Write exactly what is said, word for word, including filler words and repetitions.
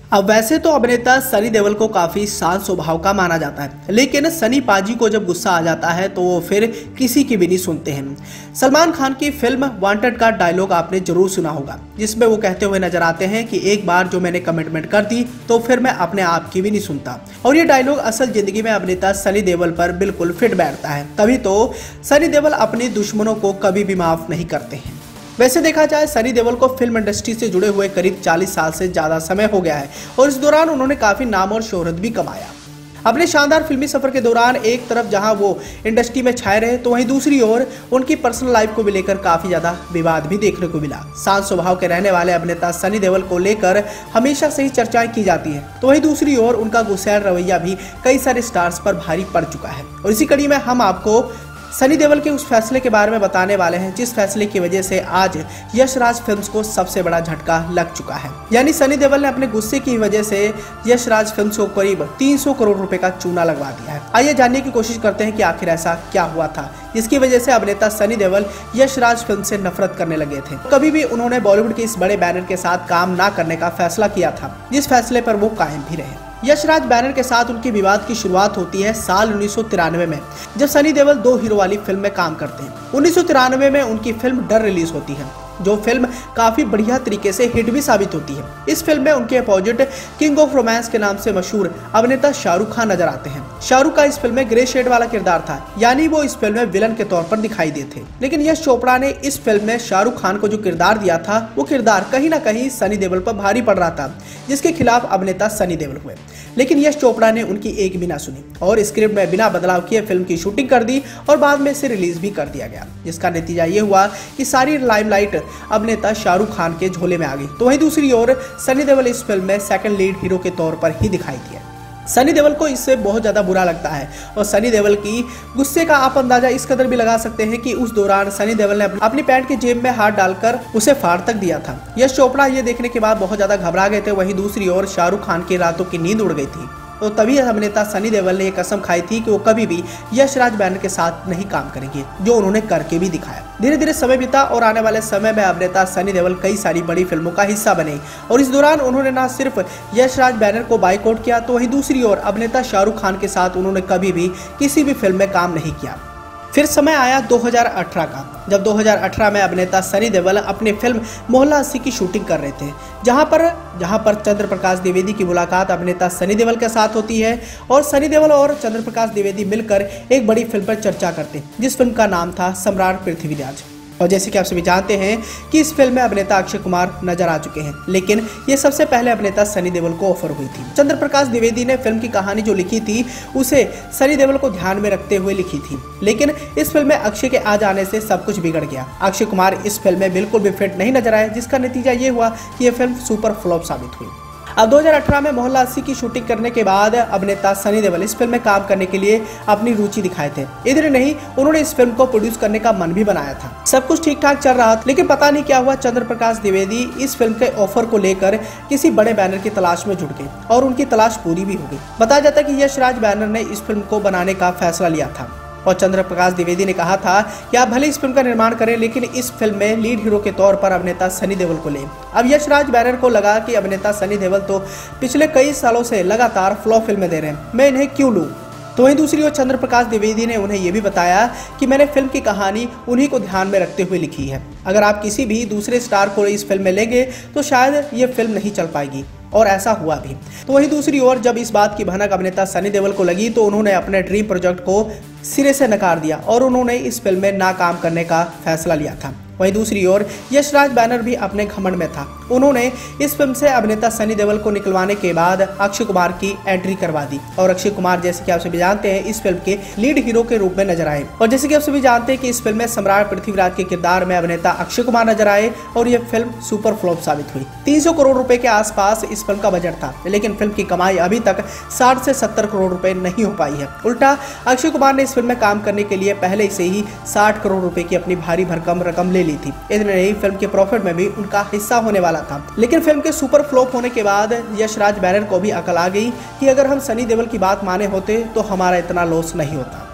अब वैसे तो अभिनेता सनी देओल को काफी शांत स्वभाव का माना जाता है, लेकिन सनी पाजी को जब गुस्सा आ जाता है तो वो फिर किसी की भी नहीं सुनते हैं। सलमान खान की फिल्म वांटेड का डायलॉग आपने जरूर सुना होगा, जिसमें वो कहते हुए नजर आते हैं कि एक बार जो मैंने कमिटमेंट कर दी तो फिर मैं अपने आप की भी नहीं सुनता। और ये डायलॉग असल जिंदगी में अभिनेता सनी देओल पर बिल्कुल फिट बैठता है, तभी तो सनी देओल अपने दुश्मनों को कभी भी माफ नहीं करते हैं। वैसे देखा जाए सनी देओल को फिल्म इंडस्ट्री से जुड़े हुए करीब चालीस साल से ज्यादा समय हो गया है और इस दौरान उन्होंने काफी नाम और शोहरत भी कमाया। अपने शानदार फिल्मी सफर के दौरान एक तरफ जहां वो इंडस्ट्री में छाए रहे तो वहीं दूसरी ओर उनकी पर्सनल लाइफ को भी लेकर काफी ज्यादा विवाद भी देखने को मिला। शांत स्वभाव के रहने वाले अभिनेता सनी देओल को लेकर हमेशा से ही चर्चाएं की जाती है, तो वहीं दूसरी ओर उनका गुस्सैल रवैया भी कई सारे स्टार्स पर भारी पड़ चुका है। और इसी कड़ी में हम आपको सनी देओल के उस फैसले के बारे में बताने वाले हैं जिस फैसले की वजह से आज यश राज फिल्म्स को सबसे बड़ा झटका लग चुका है। यानी सनी देओल ने अपने गुस्से की वजह से यश राज फिल्म्स को करीब तीन सौ करोड़ रुपए का चूना लगवा दिया है। आइए जानने की कोशिश करते हैं कि आखिर ऐसा क्या हुआ था जिसकी वजह से अभिनेता सनी देओल यश राज फिल्म से नफरत करने लगे थे। कभी भी उन्होंने बॉलीवुड के इस बड़े बैनर के साथ काम न करने का फैसला किया था, जिस फैसले पर वो कायम भी रहे। यश राज बैनर के साथ उनके विवाद की शुरुआत होती है साल उन्नीस सौ तिरानवे में, जब सनी देओल दो हीरो वाली फिल्म में काम करते हैं। उन्नीस सौ तिरानवे में उनकी फिल्म डर रिलीज होती है, जो फिल्म काफी बढ़िया तरीके से हिट भी साबित होती है। इस फिल्म में उनके अपोजिट किंग ऑफ रोमांस के नाम से मशहूर अभिनेता शाहरुख खान नजर आते हैं। शाहरुख का इस फिल्म में ग्रे शेड वाला किरदार था, यानी वो इस फिल्म में विलन के तौर पर दिखाई देते थे। लेकिन यश चोपड़ा ने इस फिल्म में शाहरुख खान को जो किरदार दिया था, वो किरदार कहीं ना कहीं सनी देओल पर भारी पड़ रहा था, जिसके खिलाफ अभिनेता सनी देओल हुए। लेकिन यश चोपड़ा ने उनकी एक भी ना सुनी और स्क्रिप्ट में बिना बदलाव किए फिल्म की शूटिंग कर दी और बाद में इसे रिलीज भी कर दिया गया, जिसका नतीजा ये हुआ कि सारी लाइमलाइट अभिनेता शाहरुख खान के झोले में आ गई। तो वहीं दूसरी ओर सनी देओल इस फिल्म में सेकंड लीड हीरो के तौर पर ही दिखाई दिया। सनी देओल को इससे बहुत ज्यादा बुरा लगता है और सनी देओल की गुस्से का आप अंदाजा इस कदर भी लगा सकते हैं कि उस दौरान सनी देओल ने अपनी पैंट की जेब में हाथ डालकर उसे फाड़ तक दिया था। यश चोपड़ा ये देखने के बाद बहुत ज्यादा घबरा गए थे। वहीं दूसरी ओर शाहरुख खान की रातों की नींद उड़ गई थी, तो तभी अभिनेता सनी देओल ने यह कसम खाई थी कि वो कभी भी यश राज बैनर के साथ नहीं काम करेंगे, जो उन्होंने करके भी दिखाया। धीरे धीरे समय बीता और आने वाले समय में अभिनेता सनी देओल कई सारी बड़ी फिल्मों का हिस्सा बने और इस दौरान उन्होंने न सिर्फ यश राज बैनर को बाइकआउट किया, तो वहीं दूसरी ओर अभिनेता शाहरुख खान के साथ उन्होंने कभी भी किसी भी फिल्म में काम नहीं किया। फिर समय आया दो हज़ार अठारह का, जब दो हज़ार अठारह में अभिनेता सनी देओल अपनी फिल्म मोहल्ला अस्सी की शूटिंग कर रहे थे, जहां पर जहां पर चंद्र प्रकाश द्विवेदी की मुलाकात अभिनेता सनी देओल के साथ होती है और सनी देओल और चंद्र प्रकाश द्विवेदी मिलकर एक बड़ी फिल्म पर चर्चा करते हैं, जिस फिल्म का नाम था सम्राट पृथ्वीराज। और जैसे कि आप सभी जानते हैं कि इस फिल्म में अभिनेता अक्षय कुमार नजर आ चुके हैं, लेकिन ये सबसे पहले अभिनेता सनी देओल को ऑफर हुई थी। चंद्र प्रकाश द्विवेदी ने फिल्म की कहानी जो लिखी थी उसे सनी देओल को ध्यान में रखते हुए लिखी थी, लेकिन इस फिल्म में अक्षय के आ जाने से सब कुछ बिगड़ गया। अक्षय कुमार इस फिल्म में बिल्कुल भी फिट नहीं नजर आए, जिसका नतीजा ये हुआ कि यह फिल्म सुपर फ्लॉप साबित हुई। अब दो हज़ार अठारह में मोहल्ला अस्सी की शूटिंग करने के बाद अभिनेता सनी देओल इस फिल्म में काम करने के लिए अपनी रुचि दिखाए थे। इधर नहीं, उन्होंने इस फिल्म को प्रोड्यूस करने का मन भी बनाया था। सब कुछ ठीक ठाक चल रहा था, लेकिन पता नहीं क्या हुआ, चंद्र प्रकाश द्विवेदी इस फिल्म के ऑफर को लेकर किसी बड़े बैनर की तलाश में जुट गए और उनकी तलाश पूरी भी हो गई। बताया जाता है कि यश राज बैनर ने इस फिल्म को बनाने का फैसला लिया था और चंद्र प्रकाश द्विवेदी ने कहा था कि आप भले इस फिल्म का निर्माण करें, लेकिन इस फिल्म में लीड हीरो के तौर पर अभिनेता सनी देओल को लें। अब यश राज बैनर को लगा कि अभिनेता सनी देओल तो पिछले कई सालों से लगातार फ्लॉप फिल्में दे रहे हैं, मैं इन्हें क्यों लूं। तो वहीं दूसरी ओर चंद्र प्रकाश द्विवेदी ने उन्हें यह भी बताया कि मैंने फिल्म की कहानी उन्हीं को ध्यान में रखते हुए लिखी है, अगर आप किसी भी दूसरे स्टार को इस फिल्म में लेंगे तो शायद ये फिल्म नहीं चल पाएगी, और ऐसा हुआ भी। तो वहीं दूसरी ओर जब इस बात की भनक अभिनेता सनी देओल को लगी तो उन्होंने अपने ड्रीम प्रोजेक्ट को सिरे से नकार दिया और उन्होंने इस फिल्म में ना काम करने का फैसला लिया था। वहीं दूसरी ओर यश राज बैनर भी अपने घमंड में था, उन्होंने इस फिल्म से अभिनेता सनी देओल को निकलवाने के बाद अक्षय कुमार की एंट्री करवा दी और अक्षय कुमार जैसे कि आप सभी जानते हैं इस फिल्म के लीड हीरो के रूप में नजर आए। और जैसे कि आप सभी जानते हैं कि इस फिल्म में सम्राट पृथ्वीराज के किरदार में अभिनेता अक्षय कुमार नजर आए और यह फिल्म सुपर फ्लॉप साबित हुई। तीन सौ करोड़ रुपए के आसपास इस फिल्म का बजट था, लेकिन फिल्म की कमाई अभी तक साठ से सत्तर करोड़ रुपए नहीं हो पाई है। उल्टा अक्षय कुमार ने इस फिल्म में काम करने के लिए पहले से ही साठ करोड़ रुपए की अपनी भारी भरकम रकम ले ली थी। इतने नहीं, फिल्म के प्रॉफिट में भी उनका हिस्सा होने वाला था। लेकिन फिल्म के सुपर फ्लॉप होने के बाद यश राज बैनर को भी अकल आ गई कि अगर हम सनी देओल की बात माने होते तो हमारा इतना लॉस नहीं होता।